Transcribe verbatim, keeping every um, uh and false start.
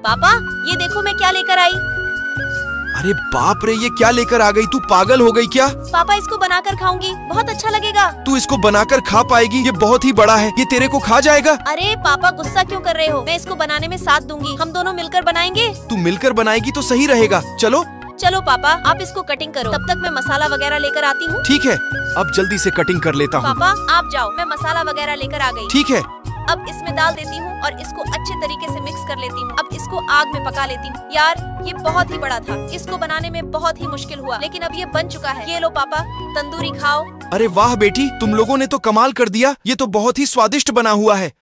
पापा ये देखो मैं क्या लेकर आई। अरे बाप रे, ये क्या लेकर आ गई? तू पागल हो गई क्या? पापा इसको बनाकर खाऊंगी, बहुत अच्छा लगेगा। तू इसको बनाकर खा पाएगी? ये बहुत ही बड़ा है, ये तेरे को खा जाएगा। अरे पापा गुस्सा क्यों कर रहे हो? मैं इसको बनाने में साथ दूंगी, हम दोनों मिलकर बनाएंगे। तू मिलकर बनाएगी तो सही रहेगा। चलो चलो पापा आप इसको कटिंग करो, तब तक मैं मसाला वगैरह लेकर आती हूँ। ठीक है, अब जल्दी से कटिंग कर लेता हूँ। पापा आप जाओ, मैं मसाला वगैरह लेकर आ गई। ठीक है। अब इसमें डाल देती हूँ और इसको अच्छे तरीके से मिक्स कर लेती हूँ। अब इसको आग में पका लेती हूँ। यार ये बहुत ही बड़ा था, इसको बनाने में बहुत ही मुश्किल हुआ, लेकिन अब ये बन चुका है। ये लो पापा, तंदूरी खाओ। अरे वाह बेटी, तुम लोगों ने तो कमाल कर दिया। ये तो बहुत ही स्वादिष्ट बना हुआ है।